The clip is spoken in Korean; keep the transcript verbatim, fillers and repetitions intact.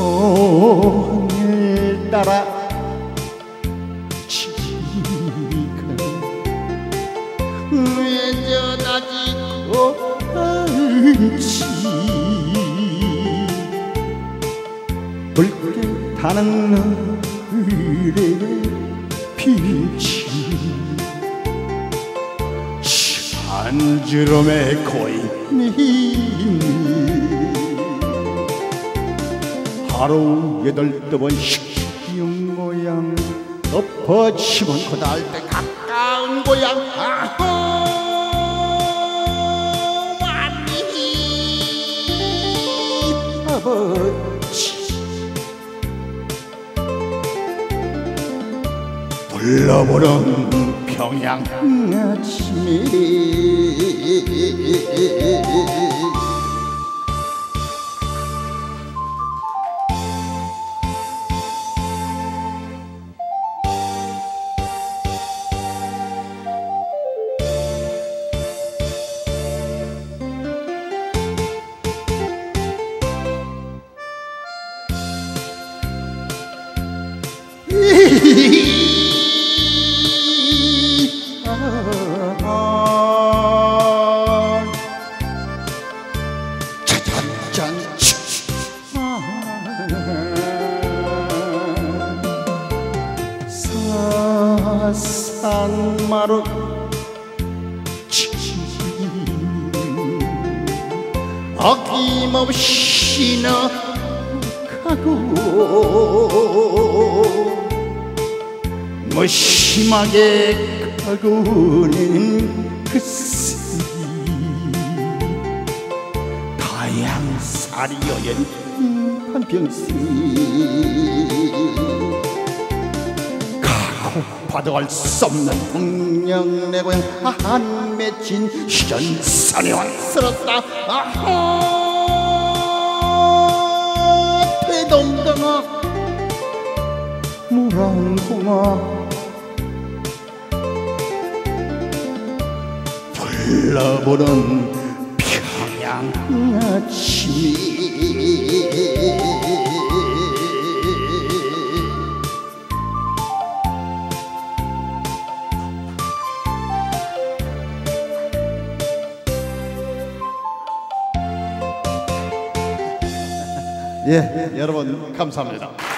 하늘 따라 지가 외져다지고 않지. 붉게 타는 노을의 빛이 한 주름에 고이니 하루 여덟 번씩 모양 엎어치면 고다할 때 가까운 고향 아호 많이 아버지 불러보는 평양 아침에 산마루 아낌없이 나가고 무심하게 가고는 그 스이 다양살이 여연 한평생 가고파도 알 수 없는 풍령 내 고향 한 맺힌 시전산에 왔었다. 아하 대동강아 무랑공아 불러보는 평양 아침이 예, 여러분 감사합니다.